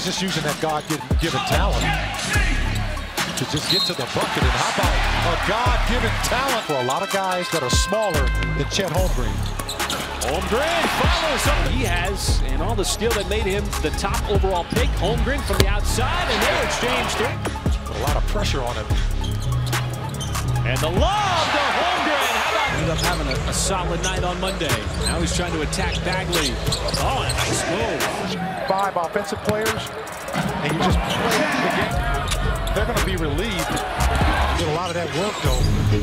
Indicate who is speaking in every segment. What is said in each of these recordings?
Speaker 1: just using that God-given talent to just get to the bucket. And how about a God-given talent for a lot of guys that are smaller than Chet Holmgren.
Speaker 2: Holmgren follows up. He has, and all the skill that made him the top overall pick. Holmgren from the outside, and they exchange three.
Speaker 1: Put a lot of pressure on him.
Speaker 2: And the lob to Holmgren. How about ended up having a solid night on Monday. Now he's trying to attack Bagley. Oh, a nice move.
Speaker 1: 5 offensive players, and you just play the game. They're going to be relieved. Did a lot of that work, though.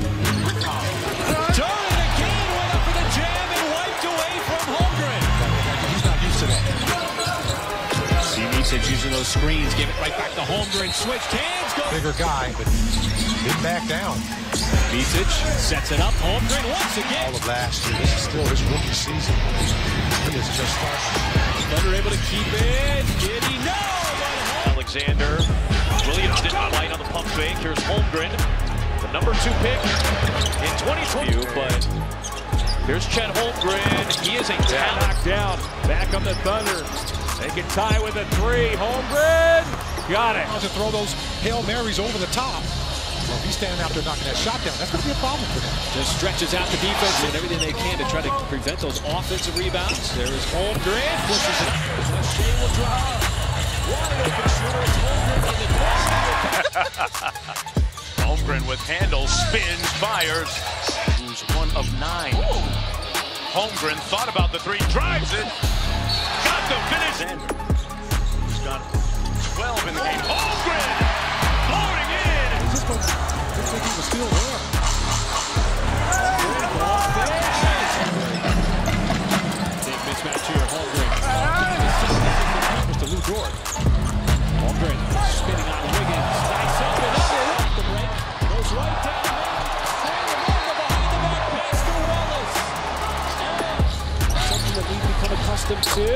Speaker 2: Turn again, went up for the jam and wiped away from Holmgren.
Speaker 1: He's not used to that.
Speaker 2: See Micic using those screens, gave it right back to Holmgren. Switched hands, go.
Speaker 1: Bigger guy, but didn't back down.
Speaker 2: Micic sets it up. Holmgren once again.
Speaker 1: All of last year. This is still his rookie season. He is just starting.
Speaker 2: Thunder able to keep it. Giddy, no!
Speaker 3: Alexander. Williams did not light on the pump fake. Here's Holmgren, the number 2 pick in 2020. But here's Chet Holmgren. He is a talent.
Speaker 2: Knocked down. Back on the Thunder. They can tie with a 3. Holmgren got it.
Speaker 1: To throw those Hail Marys over the top. Well, if he's standing out there knocking that shot down, that's going to be a problem for them.
Speaker 2: Just stretches out the defense and everything they can to try to prevent those offensive rebounds. There is Holmgren. Pushes it. Shea will drive. Wide open shooter. It's Holmgren in the corner.
Speaker 3: Holmgren with handles, spins, fires. Who's 1 of 9. Holmgren thought about the 3, drives it. Got the finish. He's got 12 in the game. Holmgren floating in.
Speaker 1: Looks like he was still there.
Speaker 2: Big mismatch here. Holmgren. To Lou Dort. Holmgren spinning on Wiggins. Nice up and under. The break goes right down. Behind the back pass to Wallace. Something that we've become accustomed to.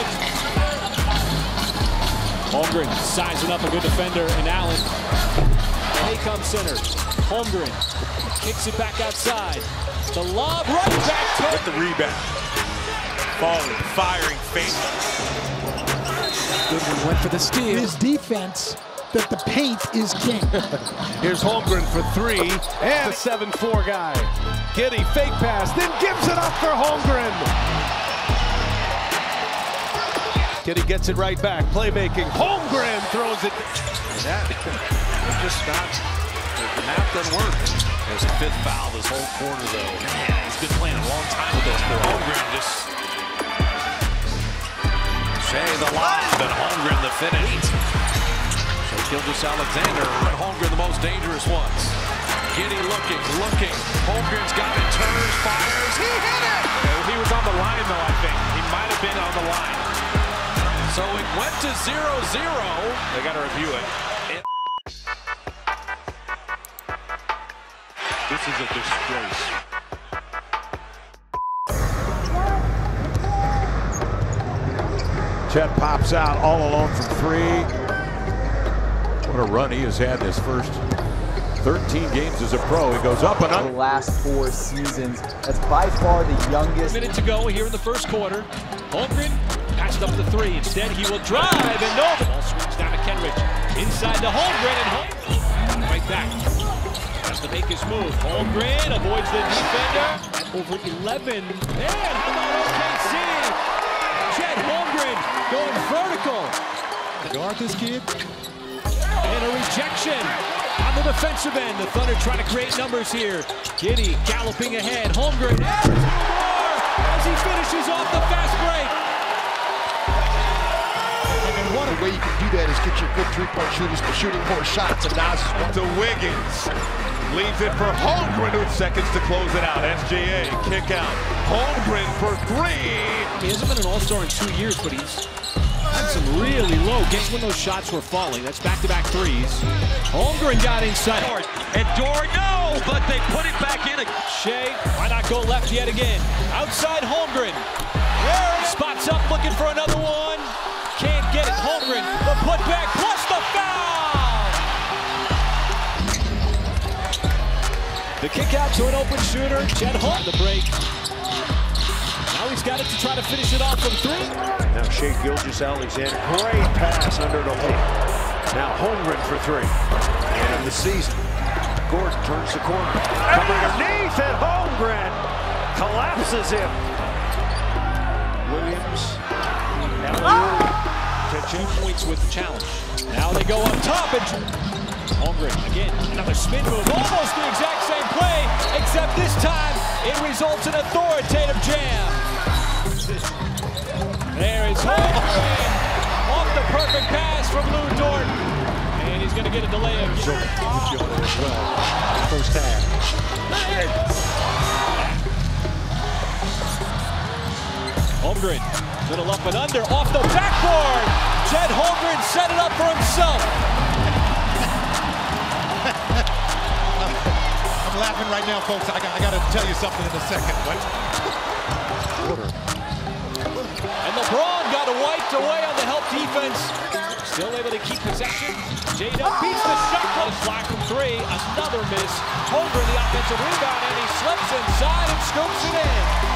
Speaker 2: Holmgren sizing up a good defender in Allen. Here comes center. Holmgren kicks it back outside. The lob right back to
Speaker 3: With the rebound. Falling, firing, fake.
Speaker 2: Goodwin went for the steal.
Speaker 4: His defense, that the paint is king.
Speaker 5: Here's Holmgren for 3, and a 7-4 guy. Giddy fake pass, then gives it up for Holmgren. Giddy gets it right back, playmaking. Holmgren throws it.
Speaker 3: That just not. The math doesn't work. There's a 5th foul this whole quarter, though. Man, he's been playing a long time with those 4. Holmgren just. Shea the lob, and Holmgren the finish. So Gilgeous-Alexander, and Holmgren the most dangerous ones. Giddy looking. Holmgren's got it, turns, fires. He hit it!
Speaker 5: He was on the line, though, I think. He might have been on the line.
Speaker 3: So it went to 0-0.
Speaker 5: They got to review it.
Speaker 3: This is a disgrace.
Speaker 6: Chet pops out all alone from 3. What a run he has had this first 13 games as a pro. He goes up and up.
Speaker 7: The last 4 seasons. That's by far the youngest.
Speaker 2: Minute to go here in the first quarter. Holmgren passed up the 3. Instead, he will drive and no. The ball swings down to Kenrich. Inside to Holmgren and Holmgren. Right back. Has to make his move. Holmgren avoids the defender. At over 11. And how about OKC? Chet Holmgren going vertical.
Speaker 1: Guard this kid.
Speaker 2: And a rejection on the defensive end. The Thunder trying to create numbers here. Giddy galloping ahead. Holmgren adds 2 more as he finishes off the fast break.
Speaker 4: And one way you can do that is get your good 3-point shooters for shooting more shots. And Nas is one.
Speaker 5: To Wiggins. Leaves it for Holmgren with seconds to close it out. SGA kick out. Holmgren for 3.
Speaker 2: He hasn't been an all-star in 2 years, but he's had some really low games when those shots were falling. That's back-to-back 3s. Holmgren got inside.
Speaker 3: And Dort, no, but they put it back in.
Speaker 2: Shea, why not go left yet again? Outside Holmgren. There, spots up, looking for another one. Can't get it. Holmgren, the putback plus the foul. The kick out to an open shooter. Chet Holmgren. The break. Now he's got it to try to finish it off from three.
Speaker 8: Now Shai Gilgeous-Alexander, great pass under the lane. Now Holmgren for three. And the season. Gordon turns the corner. Underneath and Holmgren collapses him. Williams.
Speaker 2: To 2 points with the challenge. Now they go up top and Holmgren again. Another spin move. Almost the exact same play, except this time it results in authoritative jam. There is Holmgren off the perfect pass from Lou Dort. And he's going to get a delay again.
Speaker 1: As well. First half.
Speaker 2: Holmgren, little up and under, off the backboard. Chet Holmgren set it up for himself.
Speaker 1: I'm laughing right now, folks. I got to tell you something in a second.
Speaker 2: And LeBron got wiped away on the help defense. Still able to keep possession. J-Dub beats the shot clock. Flash from three. Another miss. Holmgren the offensive rebound, and he slips inside and scoops it in.